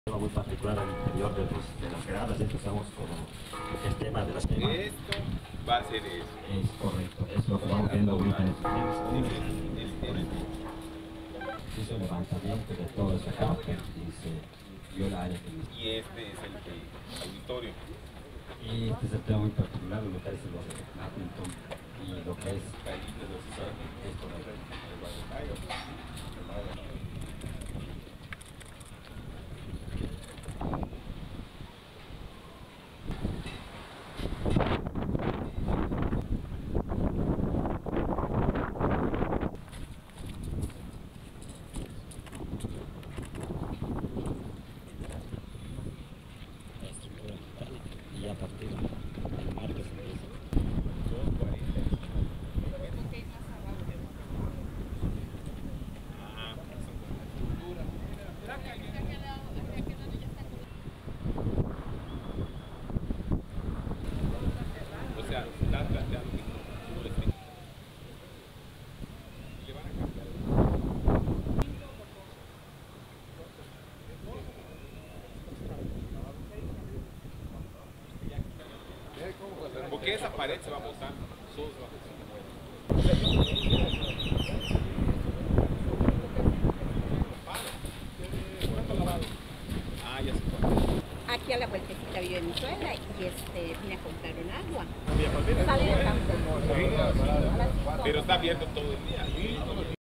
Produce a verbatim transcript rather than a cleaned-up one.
Muy particular al interior de, los, de las gradas. Empezamos con el tema de las quemas. Esto va a ser eso. Es correcto, es lo que vamos viendo ahorita en este hizo el levantamiento de todo ese campo y se vio la área que... Y este es el, el auditorio. Y este es el tema muy particular, lo que es lo de Badminton y lo que es Ahí de los esto de... Y a partir del martes empieza. O sea, está planteado que no le esté. Le van a cambiar. Porque esa pared se va a botar. Solo se va a botar. Ah, ya se fue. Aquí a la vueltecita vive mi suegra y este, vine a comprar un agua. Sale del campo. Pero está abierto todo el día.